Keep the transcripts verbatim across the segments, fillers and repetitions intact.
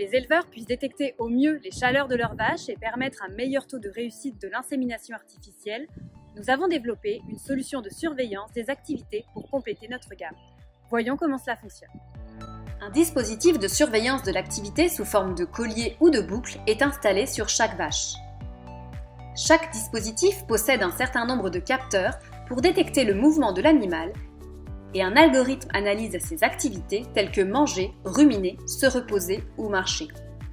les éleveurs puissent détecter au mieux les chaleurs de leurs vaches et permettre un meilleur taux de réussite de l'insémination artificielle, nous avons développé une solution de surveillance des activités pour compléter notre gamme. Voyons comment cela fonctionne. Un dispositif de surveillance de l'activité sous forme de collier ou de boucle est installé sur chaque vache. Chaque dispositif possède un certain nombre de capteurs pour détecter le mouvement de l'animal et un algorithme analyse ses activités telles que manger, ruminer, se reposer ou marcher.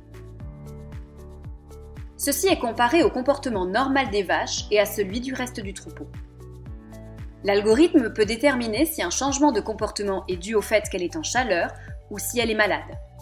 Ceci est comparé au comportement normal des vaches et à celui du reste du troupeau. L'algorithme peut déterminer si un changement de comportement est dû au fait qu'elle est en chaleur ou si elle est malade.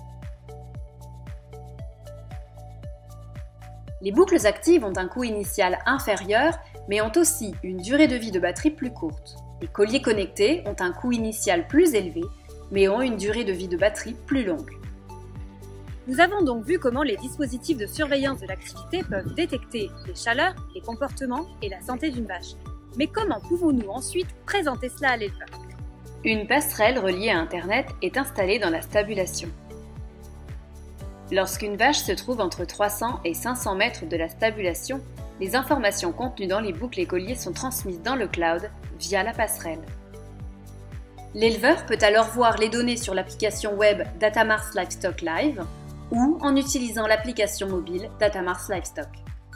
Les boucles actives ont un coût initial inférieur, mais ont aussi une durée de vie de batterie plus courte. Les colliers connectés ont un coût initial plus élevé, mais ont une durée de vie de batterie plus longue. Nous avons donc vu comment les dispositifs de surveillance de l'activité peuvent détecter les chaleurs, les comportements et la santé d'une vache. Mais comment pouvons-nous ensuite présenter cela à l'éleveur? Une passerelle reliée à Internet est installée dans la stabulation. Lorsqu'une vache se trouve entre trois cents et cinq cents mètres de la stabulation, les informations contenues dans les boucles et colliers sont transmises dans le cloud via la passerelle. L'éleveur peut alors voir les données sur l'application web Datamars Livestock Live ou en utilisant l'application mobile Datamars Livestock.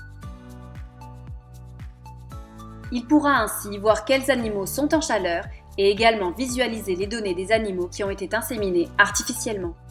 Il pourra ainsi voir quels animaux sont en chaleur et également visualiser les données des animaux qui ont été inséminés artificiellement.